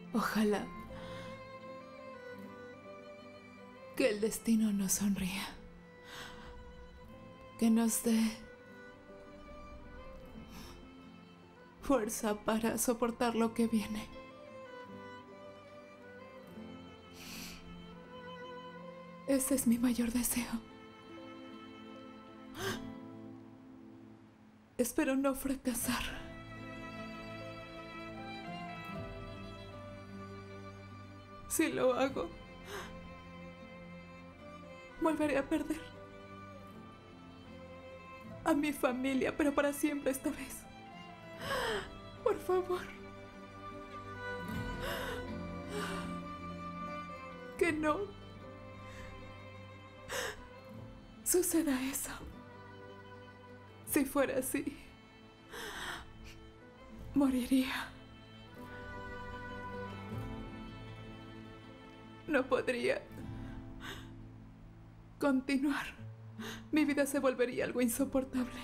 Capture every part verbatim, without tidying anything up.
Ojalá que el destino nos sonría, que nos dé fuerza para soportar lo que viene. Ese es mi mayor deseo. Espero no fracasar. Si lo hago, volveré a perder a mi familia, pero para siempre esta vez. Por favor. Que no suceda eso. Si fuera así, moriría. No podría continuar. Mi vida se volvería algo insoportable.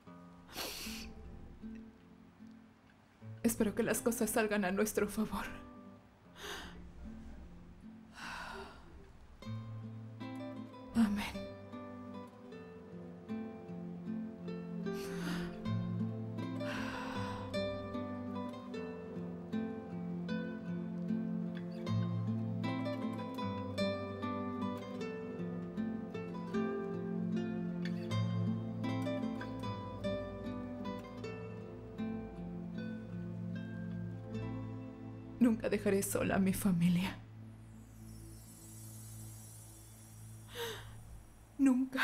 Espero que las cosas salgan a nuestro favor. Amén. Nunca dejaré sola a mi familia. Nunca.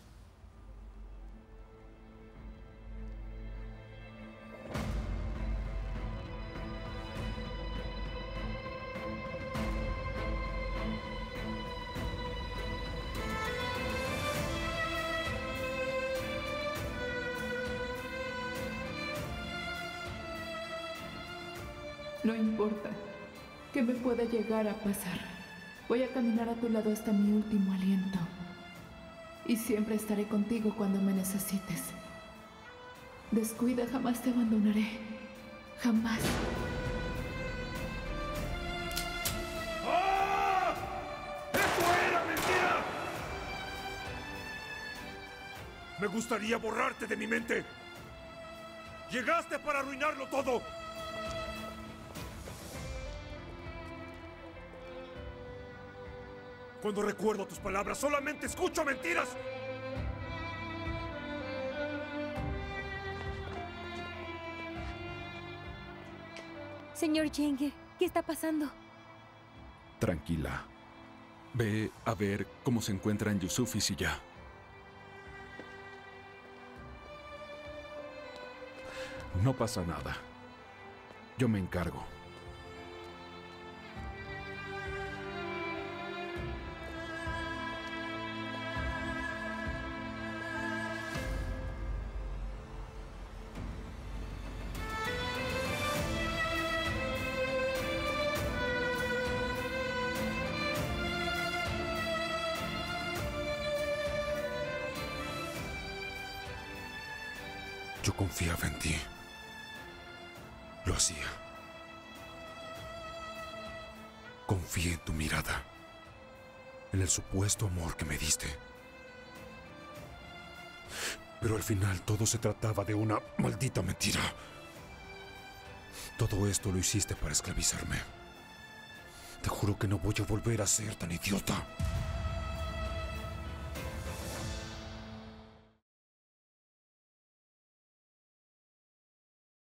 No importa qué me pueda llegar a pasar. Voy a caminar a tu lado hasta mi último aliento. Y siempre estaré contigo cuando me necesites. Descuida, jamás te abandonaré. Jamás. ¡Ah! ¡Eso era mentira! Me gustaría borrarte de mi mente. Llegaste para arruinarlo todo. Cuando recuerdo tus palabras, solamente escucho mentiras. Señor Cheng, ¿qué está pasando? Tranquila. Ve a ver cómo se encuentran Yusuf y Siyah. No pasa nada. Yo me encargo. Yo confiaba en ti. Lo hacía. Confié en tu mirada, en el supuesto amor que me diste. Pero al final todo se trataba de una maldita mentira. Todo esto lo hiciste para esclavizarme. Te juro que no voy a volver a ser tan idiota.